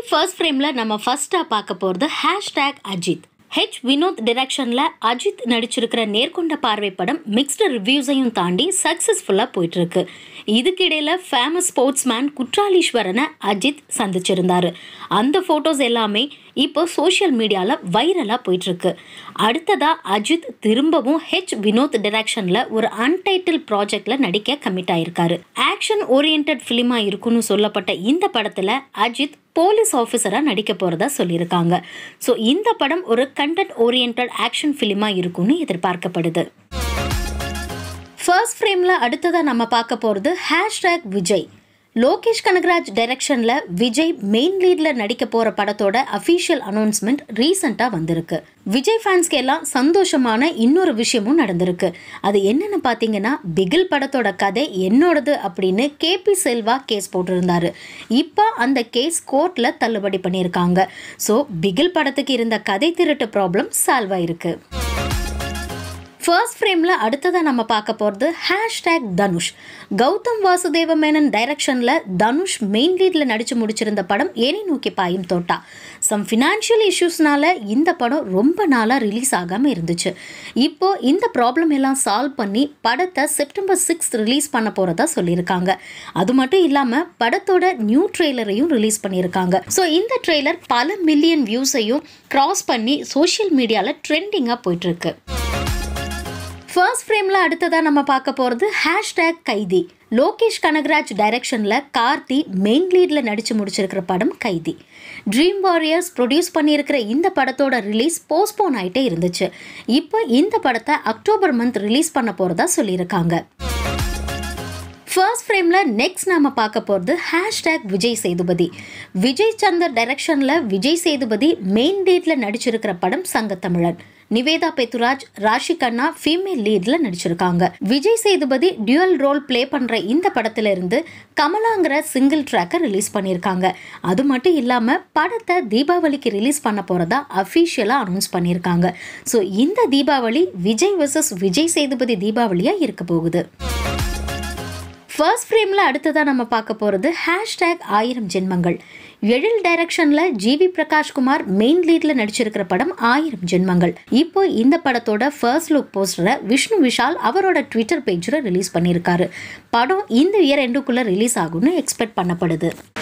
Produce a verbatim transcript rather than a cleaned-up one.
First ஃப்ரேம்ல நம்ம ஃபர்ஸ்டா பார்க்க போறது ஹேஷ்டேக் அஜித். ஹெச் வினோத் டைரக்ஷன்ல அஜித் நடிச்சிருக்கிற நேர்கொண்ட பார்வை படம் மிக்ஸ்டு ரிவ்யூஸையும் தாண்டி சக்சஸ்ஃபுல்லா போயிட்டு இருக்கு. இதுக்கிடையில ஃபேமஸ் ஸ்போர்ட்ஸ் மேன் குற்றாலீஸ்வரனை அஜித் சந்திச்சிருந்தாரு. அந்த போட்டோஸ் எல்லாமே இப்போ சோஷியல் மீடியால வைரலா போயிட்டு இருக்கு. அடுத்ததா அஜித் திரும்பவும் ஹெச் வினோத் டைரக்ஷன்ல ஒரு அன்டைட்டில் ப்ராஜெக்ட்ல நடிக்க கமிட் ஆயிருக்காரு. ஆக்ஷன் ஓரியன்ட் பிலிமா இருக்குன்னு சொல்லப்பட்ட இந்த படத்துல அஜித் போலீஸ் ஆஃபீஸரா நடிக்க போறதா சொல்லியிருக்காங்க. ஸோ இந்த படம் ஒரு கண்டென்ட் ஓரியன்ட் ஆக்ஷன் பிலிமா இருக்குன்னு எதிர்பார்க்கப்படுது. ஃபர்ஸ்ட் ஃப்ரேம்ல அடுத்ததா நம்ம பார்க்க போறது ஹேஷ்டேக் விஜய். லோகேஷ் கனகராஜ் டைரக்ஷன்ல விஜய் மெயின் லீட்ல நடிக்க போற படத்தோட அஃபீஷியல் அனௌன்ஸ்மெண்ட் ரீசெண்டா வந்திருக்கு. விஜய் ஃபேன்ஸ்க்கு எல்லாம் சந்தோஷமான இன்னொரு விஷயமும் நடந்திருக்கு. அது என்னன்னு பாத்தீங்கன்னா, பிகில் படத்தோட கதை என்னோடது அப்படின்னு கே பி செல்வா கேஸ் போட்டிருந்தாரு. இப்போ அந்த கேஸ் கோர்ட்ல தள்ளுபடி பண்ணியிருக்காங்க. ஸோ பிகில் படத்துக்கு இருந்த கதை திருட்டு ப்ராப்ளம் சால்வ் ஆயிருக்கு. ஃபர்ஸ்ட் ஃப்ரேம்ல அடுத்ததா நம்ம பார்க்க போறது ஹேஷ்டேக் தனுஷ். கௌதம் வாசுதேவ மேனன் டைரக்ஷன்ல தனுஷ் மெயின் லீட்ல நடிச்சு முடிச்சிருந்த படம் ஏனை நோக்கி பாயும் தோட்டா. சம் ஃபினான்ஷியல் இஷ்யூஸ்னால இந்த படம் ரொம்ப நாளா ரிலீஸ் ஆகாம இருந்துச்சு. இப்போ இந்த ப்ராப்ளம் எல்லாம் சால்வ் பண்ணி படத்தை செப்டம்பர் சிக்ஸ் ரிலீஸ் பண்ண போறதா சொல்லியிருக்காங்க. அது மட்டும் இல்லாம படத்தோட நியூ ட்ரெய்லரையும் ரிலீஸ் பண்ணியிருக்காங்க. ஸோ இந்த ட்ரெய்லர் பல மில்லியன் வியூஸையும் கிராஸ் பண்ணி சோஷியல் மீடியால ட்ரெண்டிங்கா போயிட்டு இருக்கு. ஃபர்ஸ்ட் ஃப்ரேம்ல அடுத்ததா நம்ம பார்க்க போறது ஹேஷ்டேக் கைதி. லோகேஷ் கனகராஜ் டைரக்ஷன்ல கார்த்தி மெயின் லீட்ல நடிச்சு முடிச்சிருக்கிற படம் கைதி. ட்ரீம் வாரியர்ஸ் ப்ரொடியூஸ் பண்ணியிருக்கிற இந்த படத்தோட ரிலீஸ் போஸ்ட்போன் ஆயிட்டே இருந்துச்சு. இப்போ இந்த படத்தை அக்டோபர் மந்த் ரிலீஸ் பண்ண போறதா சொல்லியிருக்காங்க. ஃபர்ஸ்ட் ஃப்ரேம்ல நெக்ஸ்ட் நாம பார்க்க போறது ஹேஷ்டேக் விஜய் சேதுபதி. விஜய் சந்தர் டைரக்ஷன்ல விஜய் சேதுபதி மெயின் லீட்ல நடிச்சிருக்கிற படம் சங்கத்தமிழன். நிவேதா பெத்துராஜ், ராஷி கண்ணா ஃபீமேல் லீட்ல நடிச்சிருக்காங்க. Vijay Sethupathi dual role play பண்ற இந்த படத்துல இருந்து கமலாங்கிற சிங்கிள் ட்ராக்கை ரிலீஸ் பண்ணியிருக்காங்க. அது மட்டும் இல்லாம படத்தை தீபாவளிக்கு ரிலீஸ் பண்ண போறதா அஃபீஷியலா அனௌன்ஸ் பண்ணியிருக்காங்க. ஸோ இந்த தீபாவளி விஜய் வெர்சஸ் விஜய் சேதுபதி தீபாவளியா இருக்க போகுது. ஃபர்ஸ்ட் ஃப்ரேம்ல அடுத்ததா நம்ம பார்க்க போறது ஹேஷ்டேக் ஆயிரம் ஜென்மங்கள். எழில் டைரக்ஷன்ல ஜி வி பிரகாஷ்குமார் மெயின் லீட்ல நடிச்சிருக்கிற படம் ஆயிரம் ஜென்மங்கள். இப்போ இந்த படத்தோட ஃபர்ஸ்ட் லுக் போஸ்டரை விஷ்ணு விஷால் அவரோட ட்விட்டர் பேஜ்ல ரிலீஸ் பண்ணியிருக்காரு. படம் இந்த இயர் எண்டுக்குள்ள ரிலீஸ் ஆகும்னு எக்ஸ்பெக்ட் பண்ணப்படுது.